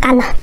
干呐！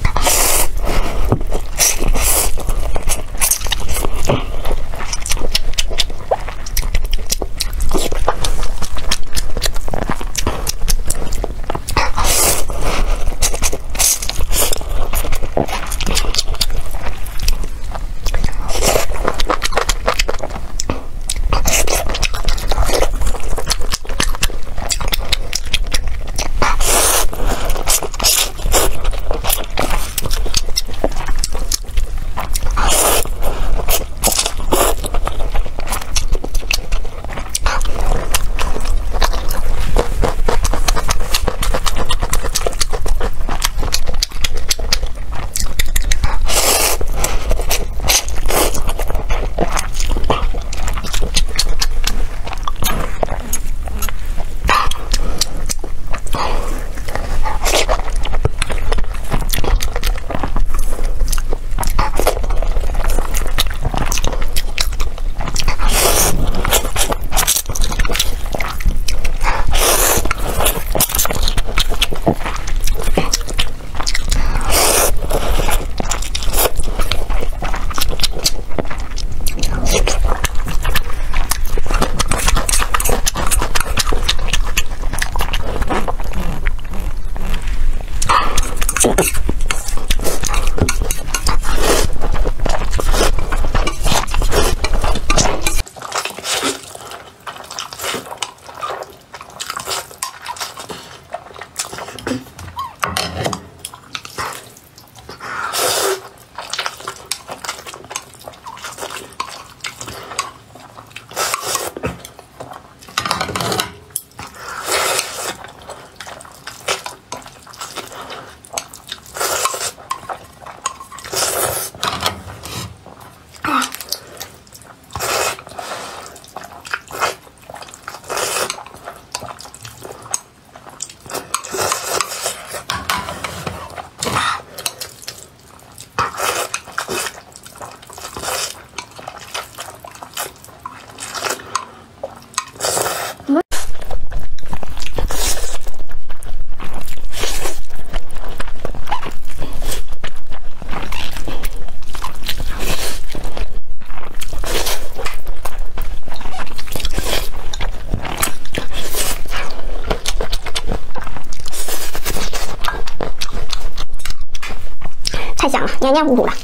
太香了，黏黏糊糊了。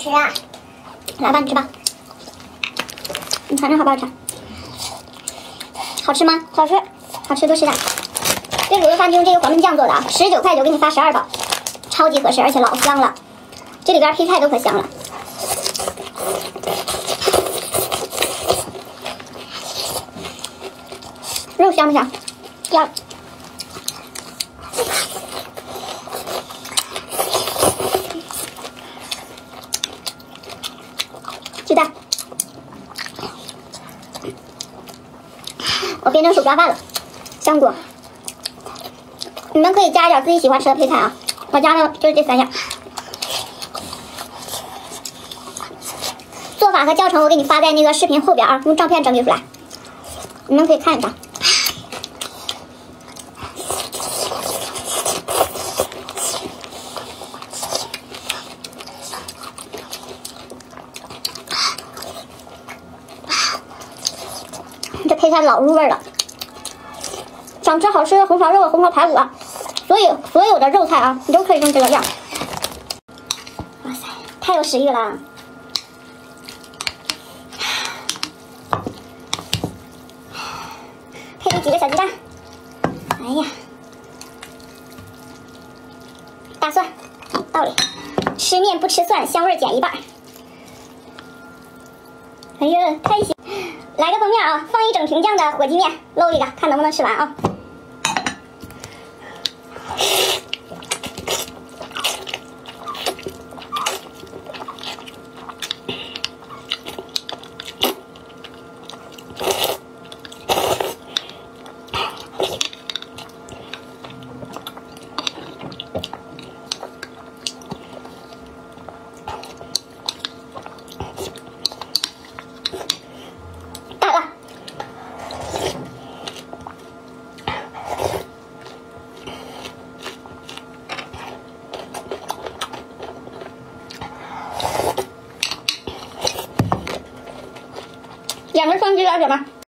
吃啊！来吧，你吃吧。你尝尝好不好吃？好吃吗？好吃，好吃，多吃点。这卤肉饭就用这个黄焖酱做的啊，19块9给你发12包，超级合适，而且老香了。这里边配菜都可香了。肉香不香？香。鸡蛋。我变成手抓饭了，香锅。你们可以加一点自己喜欢吃的配菜啊，我加的就是这3样。做法和教程我给你发在那个视频后边啊，用照片整理出来，你们可以看一下。这配菜老入味了。想吃好吃的红烧肉、红烧排骨啊，所有的肉菜啊，你都可以用这个样。哇塞，太有食欲了！配这几个小鸡蛋，哎呀，大蒜，道理，吃面不吃蒜，香味减1半。哎呀，太香！来个封面啊，放一整瓶酱的火鸡面，搂一个，看能不能吃完啊。2个双击要什么？